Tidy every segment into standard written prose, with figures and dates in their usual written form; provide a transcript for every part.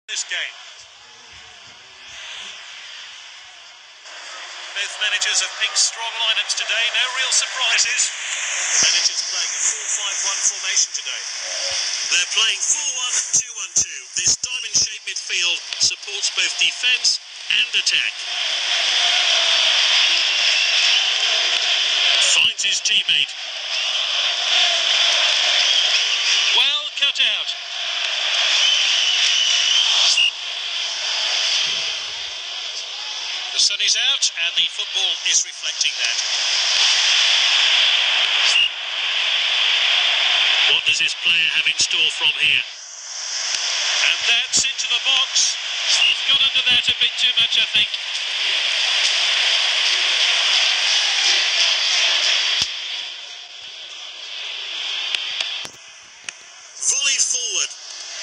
this game. Both managers have picked strong lineups today, no real surprises. The managers playing a 4-5-1 formation today. They're playing 4-1-2-1-2. This diamond-shaped midfield supports both defence and attack. Finds his teammate. Well cut out. The sun is out and the football is reflecting that. What does this player have in store from here? And that's into the box. He's got under that a bit too much, I think. Volleyed forward.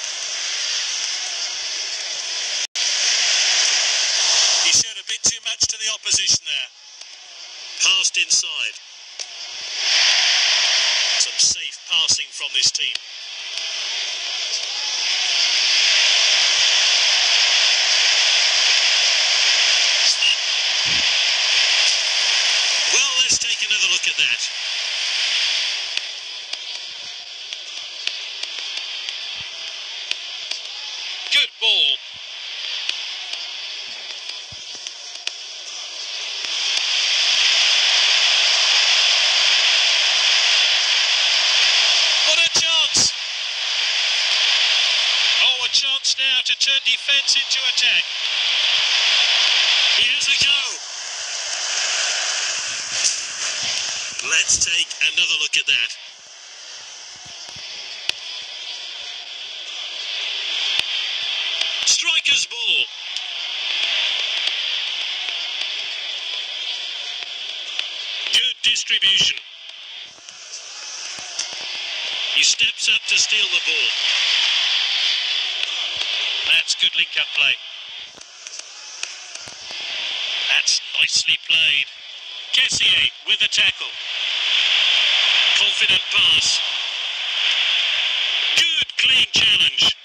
He showed a bit too much to the opposition there. Passed inside. Some safe passing from this team. Well, let's take another look at that. Good ball. What a chance! Oh, a chance now to turn defence into attack. He has a go. Let's take another look at that. Striker's ball. Good distribution. He steps up to steal the ball. That's good link-up play. That's nicely played. Kessié with the tackle. Confident pass. Good clean challenge.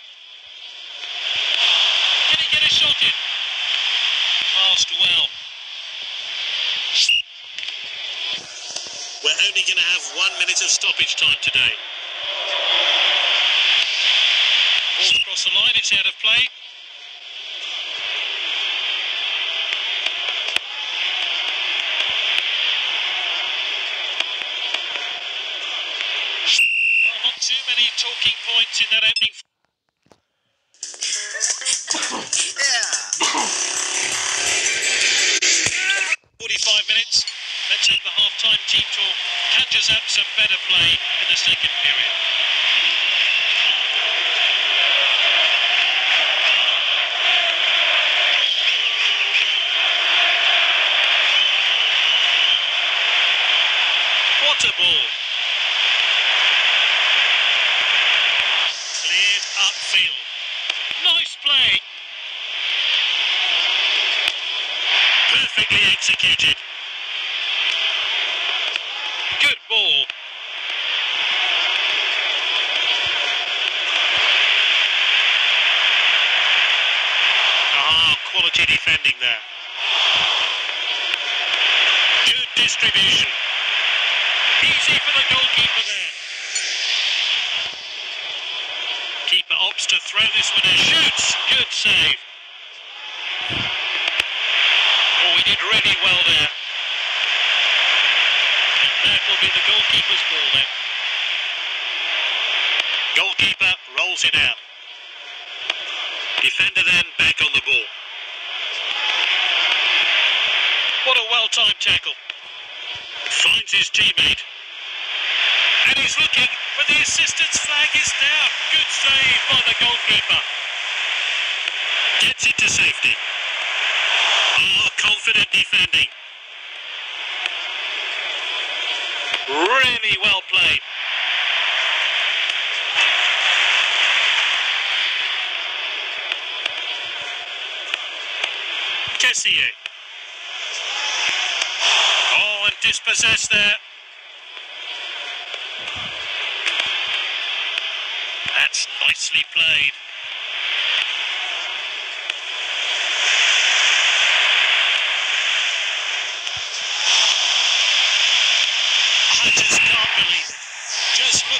Can he get a shot in? Passed well. We're only going to have 1 minute of stoppage time today. Ball across the line, it's out of play. Well, not too many talking points in that opening. 45 minutes. Let's have the half-time team talk. Conjures up some better play in the second period. What a ball. Cleared upfield. Nice play. Perfectly executed. Good ball. Quality defending there. Good distribution. Easy for the goalkeeper there. Keeper opts to throw this one and shoots. Good save. Oh, he did really well there. And that will be the goalkeeper's ball then. Goalkeeper rolls it out. Defender then back on the ball. What a well-timed tackle. Finds his teammate. And he's looking, but the assistant's flag is down. Good save by the goalkeeper. Gets it to safety. Oh, confident defending. Really well played. Kessié. Oh, and dispossessed there. That's nicely played.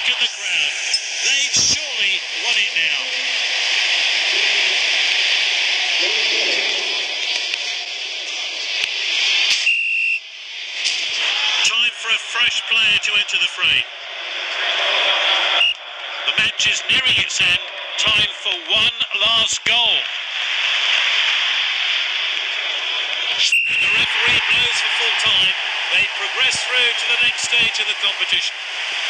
Look at the crowd. They've surely won it now. Time for a fresh player to enter the fray. The match is nearing its end. Time for one last goal. And the referee blows for full time. They progress through to the next stage of the competition.